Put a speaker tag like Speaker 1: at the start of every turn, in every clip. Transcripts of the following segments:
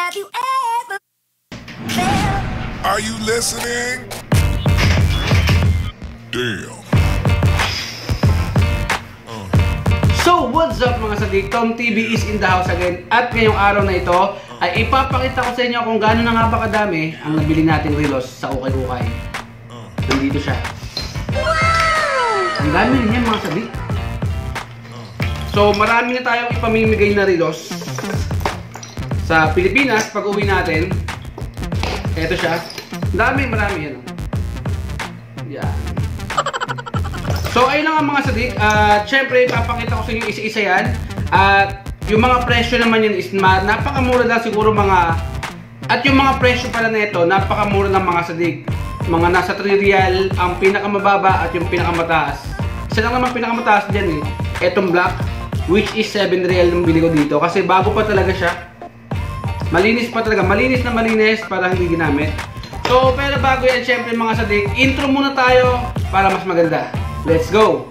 Speaker 1: Have you ever felt?
Speaker 2: Are you listening? Damn.
Speaker 3: So, what's up mga sadik? Tom TV is in the house again. At ngayong araw na ito ay ipapakita ko sa inyo kung gaano na nga ba kadami ang nabili nating relos sa ukay-ukay. Nandito siya. Ang dami rin yan mga sadik. So, marami na tayong ipamimigay na relos sa Pilipinas pag uwi natin. Eto siya. Marami yan. Yan. So ayun na nga mga sadik, syempre ipapakita ko sa inyo isa-isa yan. At yung mga presyo naman yan is napakamura lang siguro mga. At yung mga presyo pala nito, napakamura ng mga sadik. Mga nasa 3 real ang pinakamababa at yung pinakamataas. Isa lang naman pinakamataas dyan eh. Etong black, which is 7 real yung bili ko dito. Kasi bago pa talaga siya. Malinis pa talaga, malinis na malinis para hindi ginamit. So pero bago yan syempre mga sadik, intro muna tayo para mas maganda. Let's go!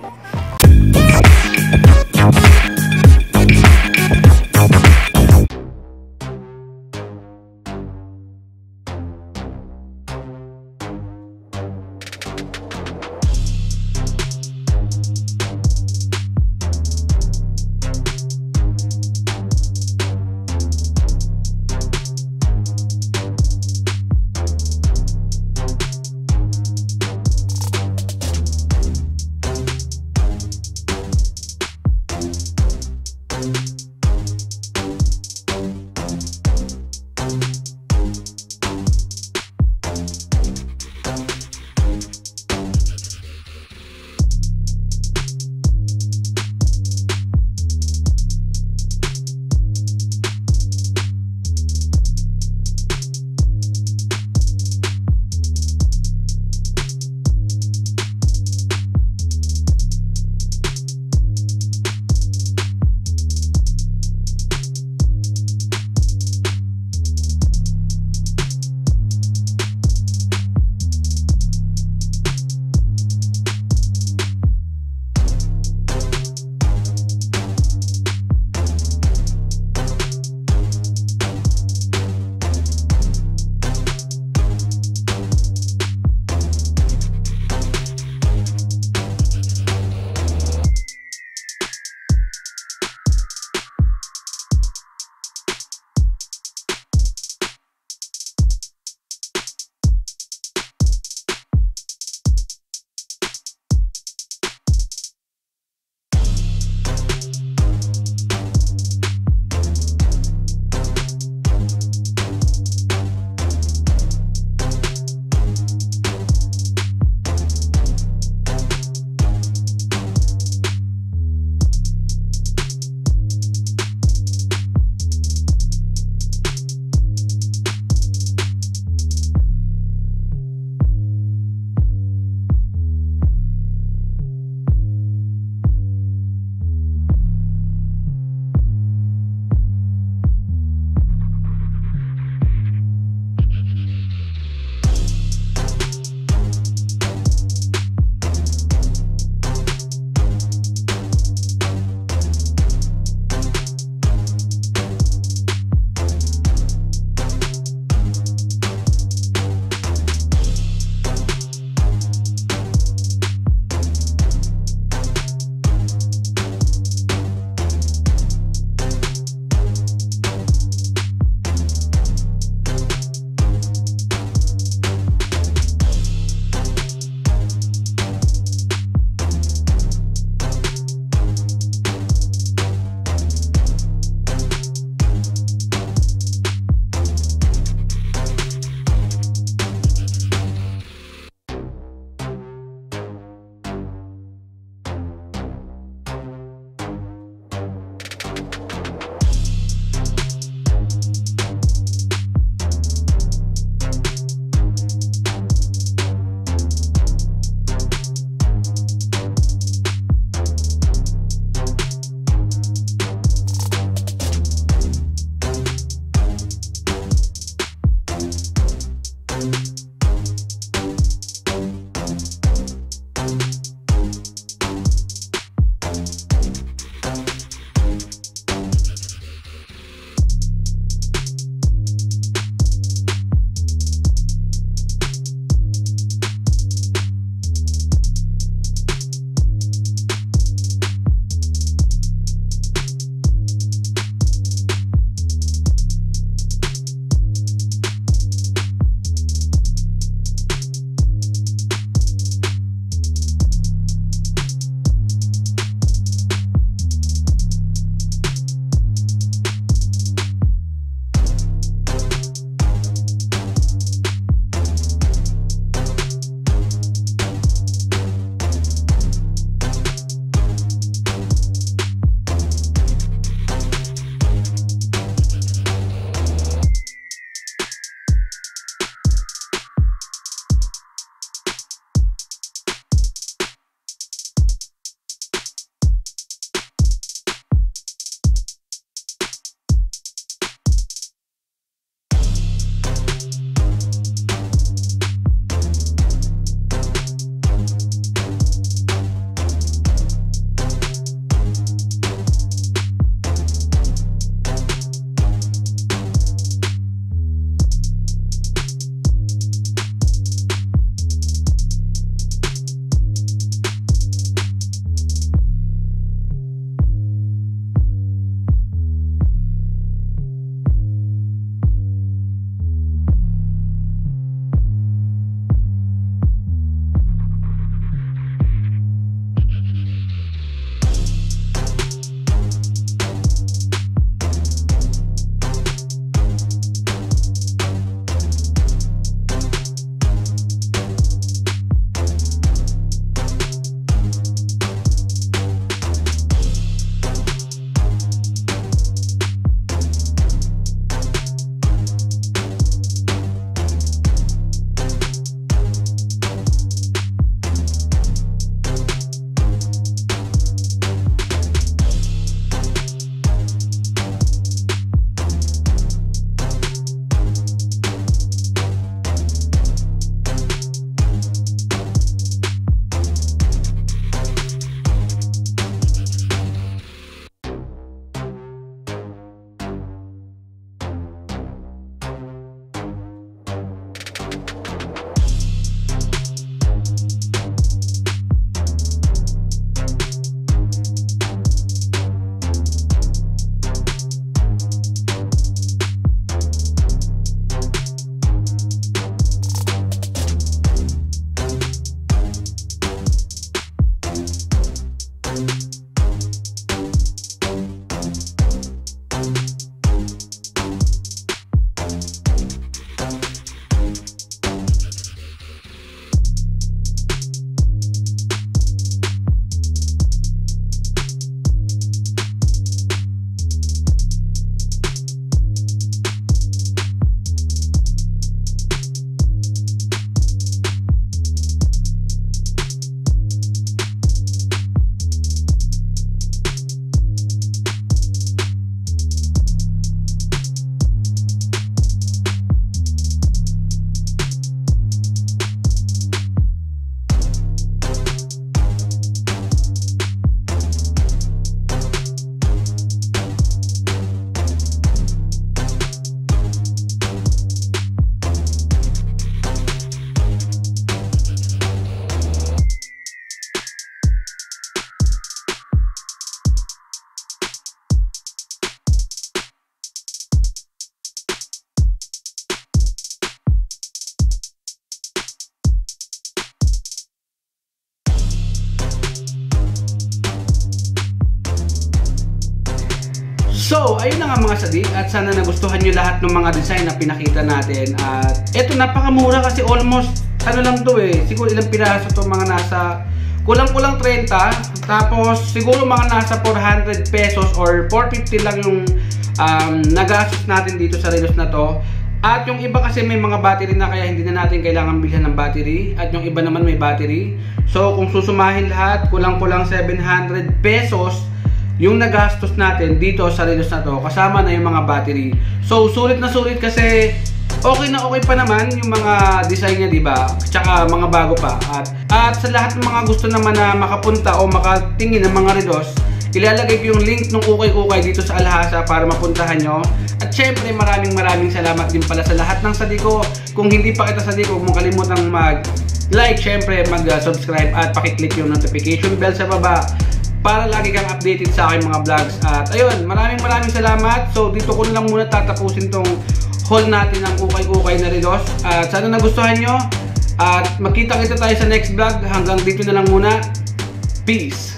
Speaker 3: So, ayun na nga mga sadik, at sana nagustuhan nyo lahat ng mga design na pinakita natin. At eto, napakamura kasi almost, ano lang to eh, siguro ilang piraso to, mga nasa, kulang-kulang 30, tapos siguro mga nasa 400 pesos or 450 lang yung nagastos natin dito sa relos na to. At yung iba kasi may mga battery na, kaya hindi na natin kailangan bilhan ng battery. At yung iba naman may battery. So kung susumahin lahat, kulang-kulang 700 pesos yung nagastos natin dito sa relos na to, kasama na yung mga battery. So sulit na sulit kasi okay na okay pa naman yung mga design niya, diba? Tsaka mga bago pa. At sa lahat ng mga gusto naman na makapunta o makatingin ng mga relos, ilalagay ko yung link ng ukay-ukay dito sa Alhasa para mapuntahan nyo. At syempre maraming salamat din pala sa lahat ng sadiko. Kung hindi pa kita sadiko, huwag mong kalimutang mag-like, syempre mag-subscribe at pakiclick yung notification bell sa baba para lagi kang updated sa aking mga vlogs. At ayun, maraming salamat. So dito ko na lang muna tatapusin tong haul natin ng ukay-ukay na relos. At sana nagustuhan nyo. At magkita-kita tayo sa next vlog. Hanggang dito na lang muna. Peace!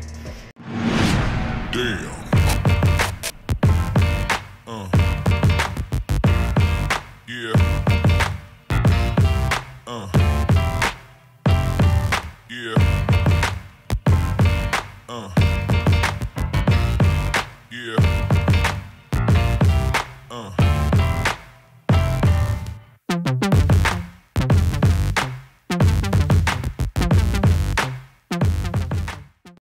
Speaker 2: Damn. Yeah. Yeah.